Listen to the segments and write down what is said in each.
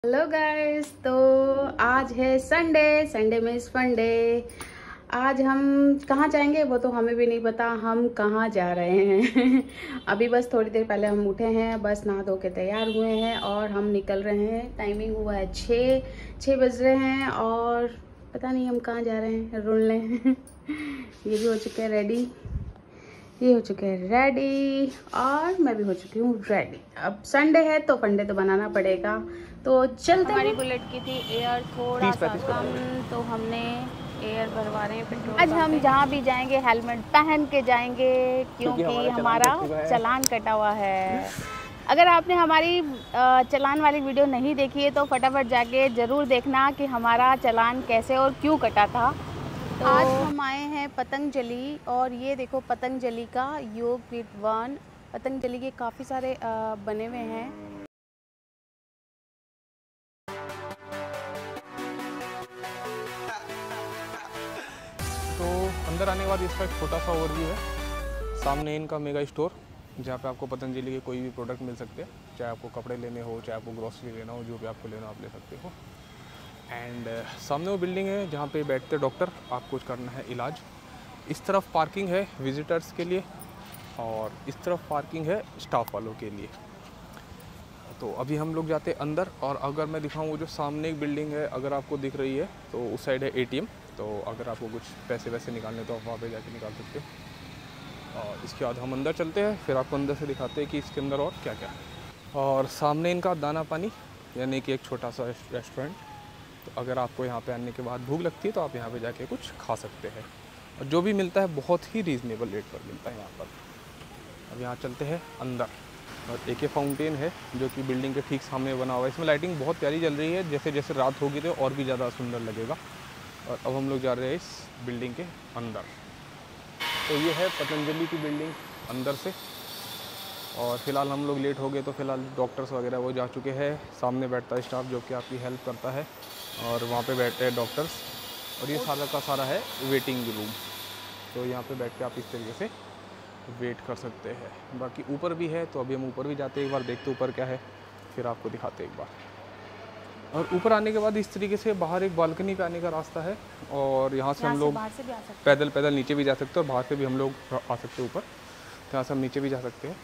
Hello guys, तो आज है संडे में इस फंडे। आज हम कहाँ जाएंगे वो तो हमें भी नहीं पता, हम कहाँ जा रहे हैं। अभी बस थोड़ी देर पहले हम उठे हैं, बस नहा धो के तैयार हुए हैं और हम निकल रहे हैं। टाइमिंग हुआ है 6 बज रहे हैं और पता नहीं हम कहाँ जा रहे हैं। रुन लें। ये भी हो चुके हैं रेडी, ये हो चुके हैं रेडी और मैं भी हो चुकी हूँ रेडी। अब संडे है तो फंडे तो बनाना पड़ेगा, तो चलते हैं। हमारी बुलेट की थी एयर थोड़ा सा कम, तो हमने एयर भरवा रहे हैं पेट्रोल। आज हम जहाँ भी जाएंगे हेलमेट पहन के जाएंगे, क्योंकि हमारा चालान कटा हुआ है। अगर आपने हमारी चालान वाली वीडियो नहीं देखी है तो फटाफट जाके ज़रूर देखना कि हमारा चालान कैसे और क्यों कटा था। तो आज हम आए हैं पतंजलि, और ये देखो पतंजलि का योग पीठ 1। पतंजलि के काफ़ी सारे बने हुए हैं। तो अंदर आने के बाद इसका एक छोटा सा ओवरव्यू है। सामने इनका मेगा स्टोर, जहाँ पे आपको पतंजलि के कोई भी प्रोडक्ट मिल सकते हैं, चाहे आपको कपड़े लेने हो, चाहे आपको ग्रोसरी लेना हो, जो भी आपको लेना हो आप ले सकते हो। एंड सामने वो बिल्डिंग है जहाँ पे बैठते डॉक्टर, आपको कुछ करना है इलाज। इस तरफ पार्किंग है विजिटर्स के लिए और इस तरफ पार्किंग है स्टाफ वालों के लिए। तो अभी हम लोग जाते हैं अंदर, और अगर मैं दिखाऊँ वो जो सामने एक बिल्डिंग है, अगर आपको दिख रही है तो उस साइड है ATM। तो अगर आपको कुछ पैसे वैसे निकालने तो आप वहाँ पे जाके निकाल सकते हो। और इसके बाद हम अंदर चलते हैं, फिर आपको अंदर से दिखाते हैं कि इसके अंदर और क्या क्या है। और सामने इनका दाना पानी, यानी कि एक छोटा सा रेस्टोरेंट। तो अगर आपको यहाँ पे आने के बाद भूख लगती है तो आप यहाँ पे जाके कुछ खा सकते हैं, और जो भी मिलता है बहुत ही रीज़नेबल रेट पर मिलता है यहाँ पर। अब यहाँ चलते हैं अंदर, और एक फाउंटेन है जो कि बिल्डिंग के ठीक सामने बना हुआ है। इसमें लाइटिंग बहुत प्यारी जल रही है, जैसे जैसे रात होगी तो और भी ज़्यादा सुंदर लगेगा। और अब हम लोग जा रहे हैं इस बिल्डिंग के अंदर। तो ये है पतंजलि की बिल्डिंग अंदर से, और फिलहाल हम लोग लेट हो गए तो फिलहाल डॉक्टर्स वगैरह वो जा चुके हैं। सामने बैठता है स्टाफ जो कि आपकी हेल्प करता है, और वहाँ पे बैठते हैं डॉक्टर्स। और ये सारा का सारा है वेटिंग रूम, तो यहाँ पे बैठ के आप इस तरीके से वेट कर सकते हैं। बाकी ऊपर भी है, तो अभी हम ऊपर भी जाते हैं, एक बार देखते ऊपर क्या है, फिर आपको दिखाते एक बार। और ऊपर आने के बाद इस तरीके से बाहर एक बालकनी पे आने का रास्ता है, और यहाँ से हम लोग पैदल नीचे भी जा सकते हैं, और बाहर से भी हम लोग आ सकते हैं ऊपर। तो यहाँ से हम नीचे भी जा सकते हैं।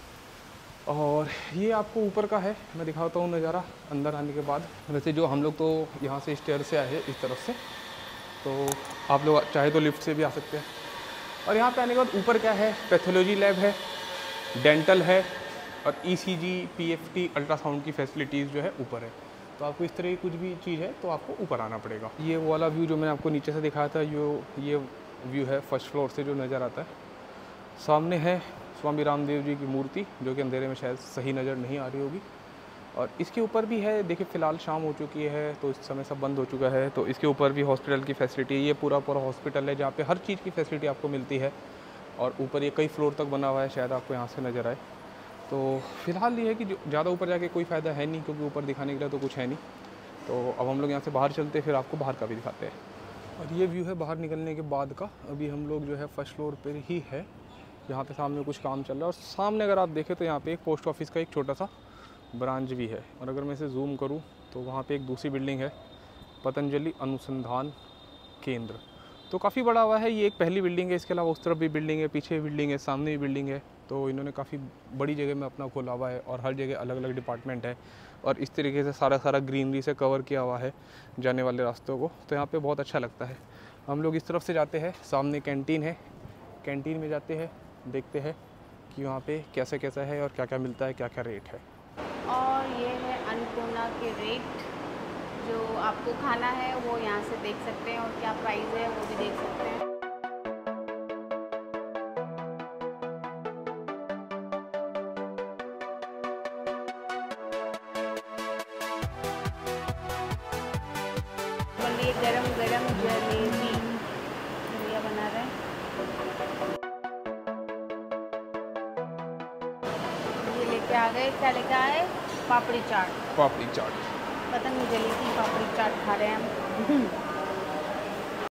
और ये आपको ऊपर का है, मैं दिखाता हूँ नज़ारा अंदर आने के बाद। वैसे जो हम लोग तो यहाँ से स्टेयर से आए हैं इस तरफ से, तो आप लोग चाहे तो लिफ्ट से भी आ सकते हैं। और यहाँ पे आने के बाद ऊपर क्या है, पैथोलॉजी लैब है, डेंटल है, और ECG PFT अल्ट्रासाउंड की फैसिलिटीज़ जो है ऊपर है। तो आपको इस तरह की कुछ भी चीज़ है तो आपको ऊपर आना पड़ेगा। ये वाला व्यू जो मैंने आपको नीचे से दिखाया था, ये व्यू है फर्स्ट फ्लोर से जो नज़र आता है। सामने है स्वामी रामदेव जी की मूर्ति, जो कि अंधेरे में शायद सही नज़र नहीं आ रही होगी। और इसके ऊपर भी है, देखिए फ़िलहाल शाम हो चुकी है तो इस समय सब बंद हो चुका है। तो इसके ऊपर भी हॉस्पिटल की फैसिलिटी, ये पूरा हॉस्पिटल है जहाँ पे हर चीज़ की फैसिलिटी आपको मिलती है। और ऊपर ये कई फ्लोर तक बना हुआ है, शायद आपको यहाँ से नज़र आए। तो फ़िलहाल ये है कि ज़्यादा ऊपर जाके कोई फ़ायदा है नहीं, क्योंकि ऊपर दिखाने के लिए तो कुछ है नहीं। तो अब हम लोग यहाँ से बाहर चलते हैं, फिर आपको बाहर का भी दिखाते हैं। और ये व्यू है बाहर निकलने के बाद का। अभी हम लोग जो है फर्स्ट फ्लोर पर ही है, यहाँ पे सामने कुछ काम चल रहा है। और सामने अगर आप देखें तो यहाँ पे एक पोस्ट ऑफिस का एक छोटा सा ब्रांच भी है। और अगर मैं इसे जूम करूँ तो वहाँ पे एक दूसरी बिल्डिंग है, पतंजलि अनुसंधान केंद्र। तो काफ़ी बड़ा हुआ है, ये एक पहली बिल्डिंग है। इसके अलावा उस तरफ भी बिल्डिंग है, पीछे भी बिल्डिंग है, सामने भी बिल्डिंग है। तो इन्होंने काफ़ी बड़ी जगह में अपना खोला हुआ है, और हर जगह अलग अलग डिपार्टमेंट है। और इस तरीके से सारा ग्रीनरी से कवर किया हुआ है जाने वाले रास्तों को। तो यहाँ पर बहुत अच्छा लगता है। हम लोग इस तरफ से जाते हैं, सामने कैंटीन है, कैंटीन में जाते हैं, देखते हैं कि वहाँ पे कैसा है और क्या क्या मिलता है, क्या क्या रेट है। और ये है अन्नपूर्णा के रेट, जो आपको खाना है वो यहाँ से देख सकते हैं, और क्या प्राइस है वो भी देख सकते हैं। ये गरम गरम जलेबी भैया बना रहे हैं। ये लेके आ गए, क्या लेके आए, पापड़ी चाट। पापड़ी चाट, पतंजलि की पापड़ी चाट खा रहे हैं हम।